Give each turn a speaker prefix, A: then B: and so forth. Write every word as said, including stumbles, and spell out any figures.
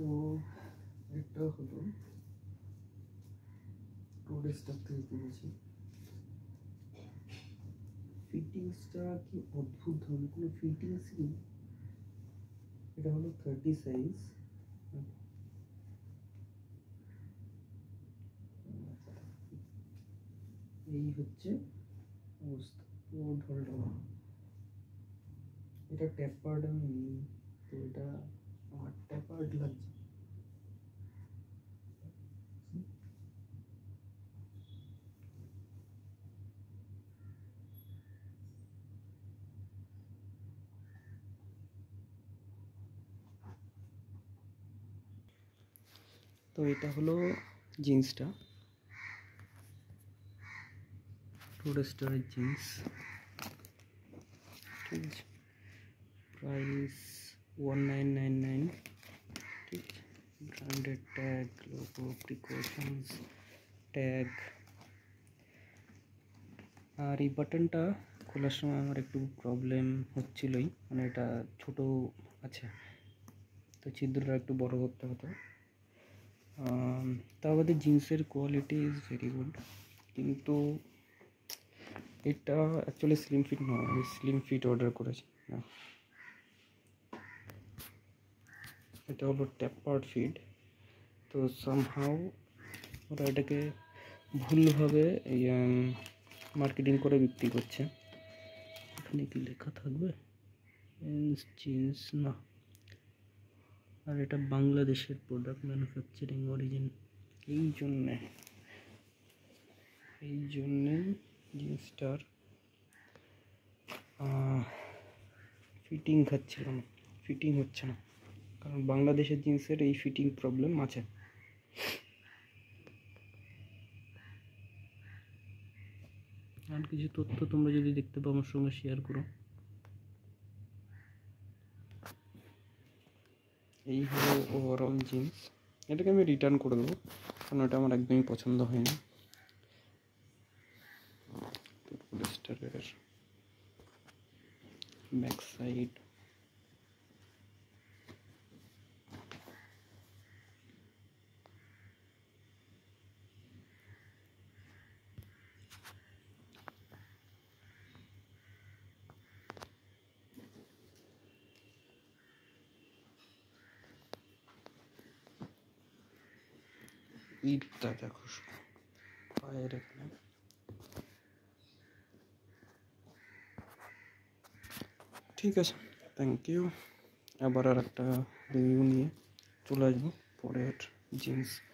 A: তো এটা হলো রোডস্টার থেকে কিনেছি। ফিটিংসটা কি অদ্ভুত ধরনের, কোনো ফিটিংস নেই। এটা হলো থার্টি সাইজ। এই হচ্ছে অবস্থা, পুরো ঢলঢল। এটা ট্যাপার্ড আমি নিই, তো এটা আমার ট্যাপার্ড লাগছে। তো এটা হলো জিন্সটা, রোডস্টারের জিন্স। ঠিক আছে, price one nine nine nine. ঠিক আছে, branded tag, logo, precautions tag. আর এই বাটনটা খোলার সময় আমার একটু প্রবলেম হচ্ছিলই, মানে এটা ছোট আছে, তো ছিদ্রটা একটু বড় করতে হতো। তা বাদে জিন্সের কোয়ালিটি ইজ ভেরি গুড, কিন্তু এটা অ্যাকচুয়ালি স্লিম ফিট নয়, আমি স্লিম ফিট অর্ডার করেছি না, এটা হলো ট্যাপার্ড ফিট। তো সামহাউ ওরা এটাকে ভুলভাবে মার্কেটিং করে বিক্রি করছে। এখানে কি লেখা থাকবে জিন্স না, আর এটা বাংলাদেশের প্রোডাক্ট, ম্যানুফ্যাকচারিং অরিজিন। এই জন্যে এই জন্যে জিন্সটার ফিটিং খাচ্ছিল না, ফিটিং হচ্ছে না, কারণ বাংলাদেশের জিন্সের এই ফিটিং প্রবলেম আছে। আর কিছু তথ্য তোমরা যদি দেখতে পাও আমার সঙ্গে শেয়ার করো। এই হলো ওভারঅল জিন্স। এটাকে আমি রিটার্ন করে দেবো, কারণ এটা আমার একদমই পছন্দ হয়নি। রোডস্টারের ব্যাক সাইড, ঈদটা দেখো পায়ের এখানে। ঠিক আছে, থ্যাংক ইউ। আবার আর একটা রিভিউ নিয়ে চলে আসবো পরের জিন্স